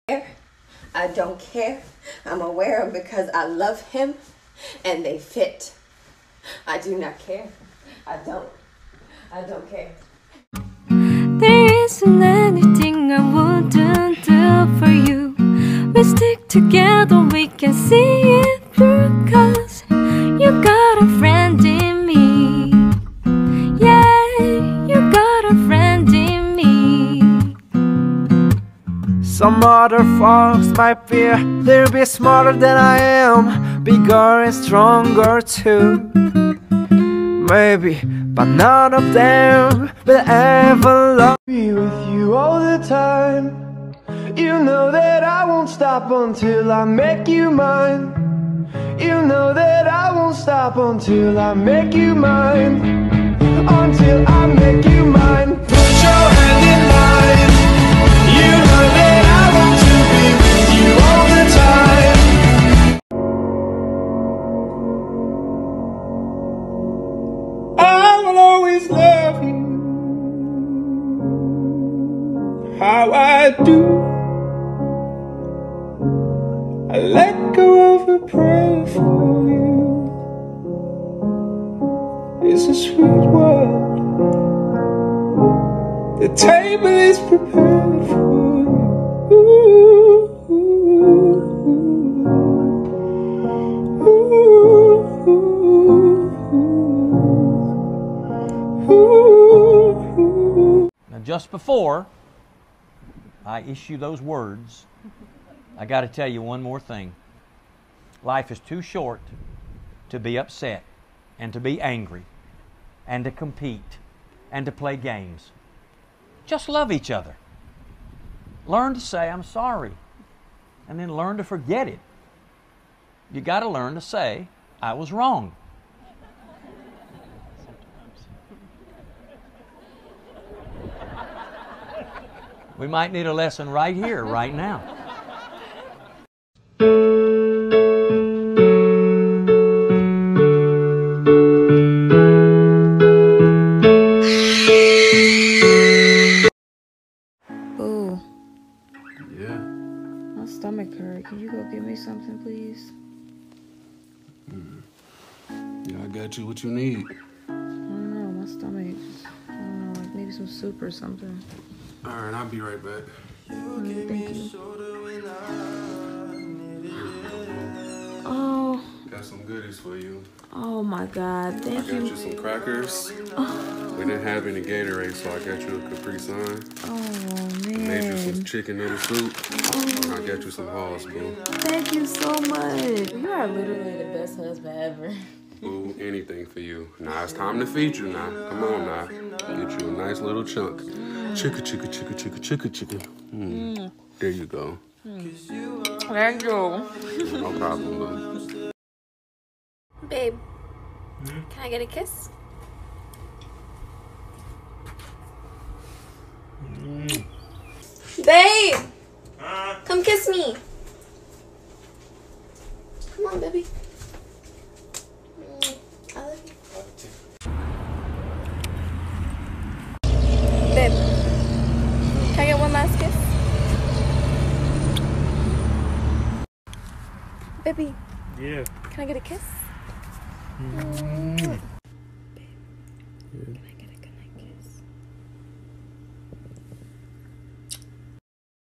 I don't care. I'm aware of because I love him and they fit. I do not care. I don't care. There isn't anything I wouldn't do for you. We stick together, we can see it through, 'cause you got a friend in me. Yeah, you got a friend in me. Some other folks might be a little bit smarter than I am, bigger and stronger too. Maybe, but none of them will ever love me with you all the time. You know that I won't stop until I make you mine. You know that I won't stop until I make you mine. Until I make you mine. Put your hand in mine. You know that I want to be with you all the time. I will always love you how I do. I let go of a prayer for you. It's a sweet world. The table is prepared for you. Ooh, ooh, ooh, ooh. Now, just before I issue those words, I got to tell you one more thing. Life is too short to be upset and to be angry and to compete and to play games. Just love each other. Learn to say, I'm sorry, and then learn to forget it. You got to learn to say, I was wrong. We might need a lesson right here, right now. Ooh, Yeah. my stomach hurt. Can you go get me something, please? Yeah, I got you what you need. I don't know, my stomach just, I don't know, like maybe some soup or something. Alright, I'll be right back. Thank you. Oh, Got some goodies for you. oh my God, I thank got you. you some crackers. We didn't have any Gatorade, so I got you a Capri Sun. Oh Made you some man, chicken noodle soup. And I got you some Halls, boo. thank you so much. You are literally the best husband ever. Boo, anything for you. Now it's time to feed you now. Come on now. Get you a nice little chunk. Chicka, chicka, chicka, chicka, chicka, chicka. There you go. Thank you. No problem, boo. Babe, can I get a kiss? Babe! Come kiss me. Come on, baby. I love you. Babe, can I get one last kiss? Baby. Yeah. Can I get a kiss? Babe, can I